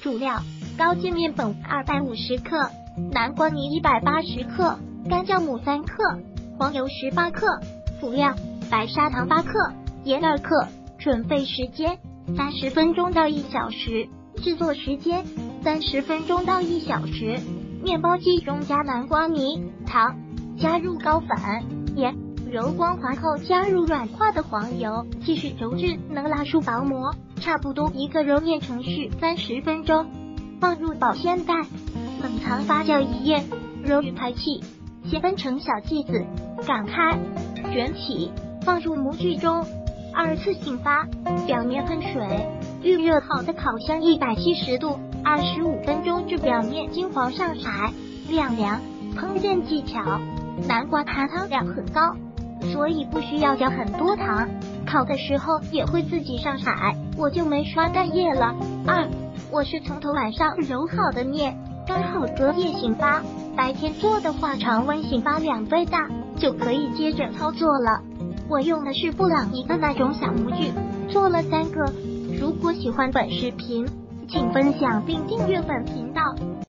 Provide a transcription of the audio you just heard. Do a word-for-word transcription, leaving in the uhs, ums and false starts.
主料：高筋面粉二百五十克，南瓜泥一百八十克，干酵母三克，黄油十八克。辅料：白砂糖八克，盐二克。准备时间：三十分钟到一小时。制作时间：三十分钟到一小时。面包机中加南瓜泥、糖，加入高粉、盐，揉光滑后加入软化的黄油，继续揉至能拉出薄膜，差不多一个揉面程序三十分钟。放入保鲜袋，冷藏发酵一夜，揉至排气，先分成小剂子，擀开，卷起，放入模具中，二次性发，表面喷水。预热好的烤箱一百七十度，二十五分钟至表面金黄上色，晾凉。烹饪技巧：南瓜含糖量很高，所以不需要加很多糖，烤的时候也会自己上色，我就没刷蛋液了。二，我是从头晚上揉好的面，刚好隔夜醒发，白天做的话常温醒发两倍大，就可以接着操作了。我用的是布朗尼的那种小模具，做了三个。如果喜欢本视频，请分享并订阅本频道。